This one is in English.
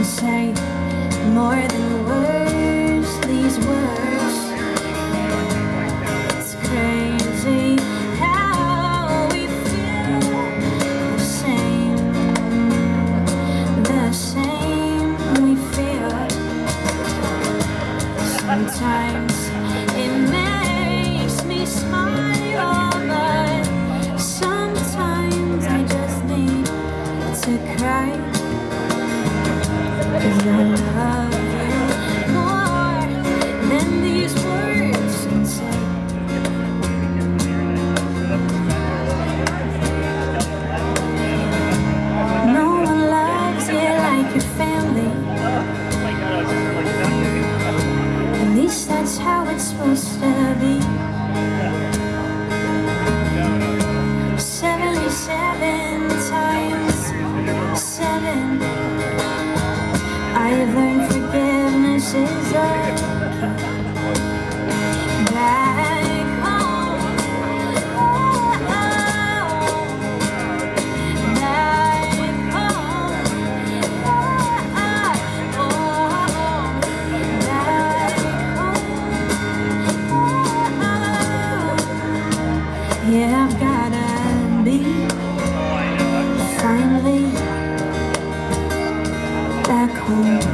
say more than words, these words. It's crazy how we feel the same we feel. Sometimes it makes me smile, but sometimes I just need to cry, 'cause I love you more than these words can say. No one loves you like your family. At least that's how it's supposed to be. 77 times 7, I've learned forgiveness is a key.